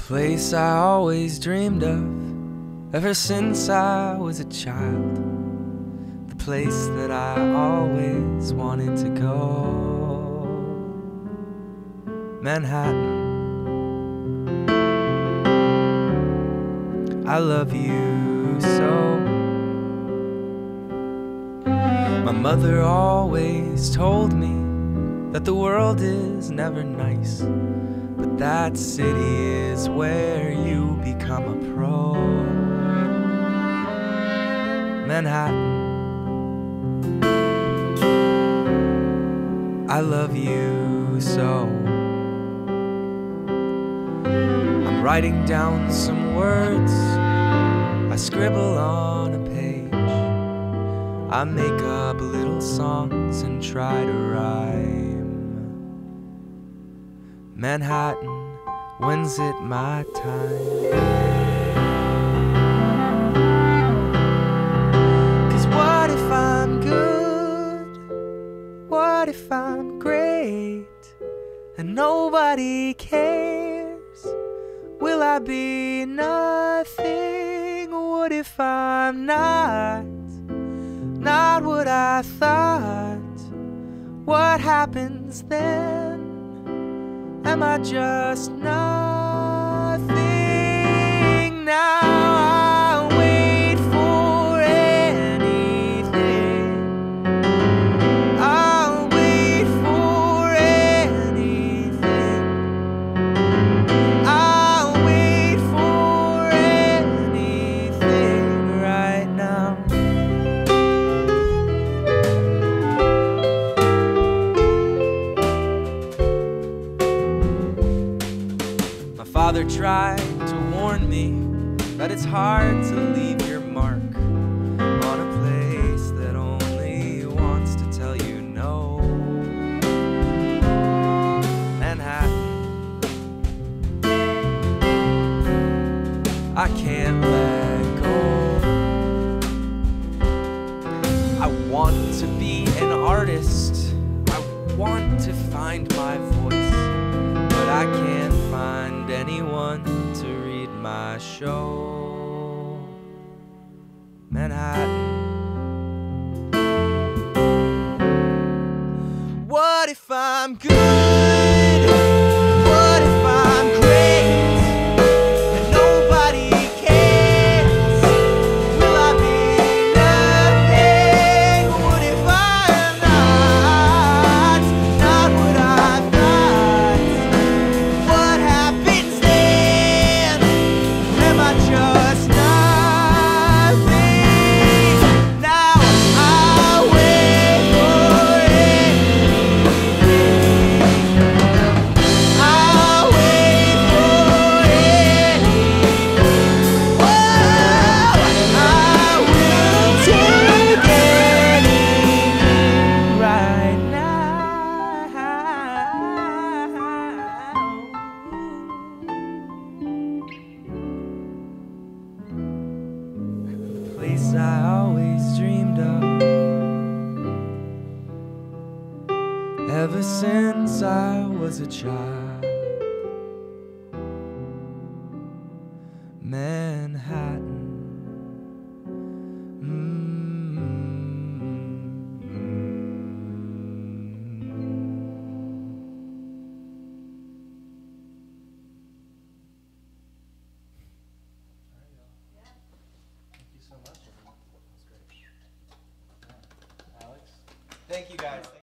place I always dreamed of ever since I was a child. The place that I always wanted to go. Manhattan. I love you so. My mother always told me that the world is never nice, but that city is where you become a pro. Manhattan. I love you so. I'm writing down some words I scribble on a page. I make up little songs and try to rhyme. Manhattan, when's it my time? 'Cause what if I'm good? What if I'm great? And nobody cares? Will I be nothing? What if I'm not what I thought? What happens then? Am I just nothing? Now I'll wait for anything. I'll wait for anything. I'll wait for anything right now. Father tried to warn me that it's hard to leave your mark on a place that only wants to tell you no. Manhattan. I can't let go. I want to be an artist. I want to find my voice, but I can't find anyone to read my show. Manhattan. What if I'm good? What if I'm great? And nobody cares? Will I be nothing? What if I'm not what I thought? What happens then? Am I just nothing? Now I'll wait for anything. I'll wait for anything. Whoa, I will take anything right now. Place I always dreamed of ever since I was a child. Manhattan. Thank you so much, everyone. That was great. Alex? Thank you guys.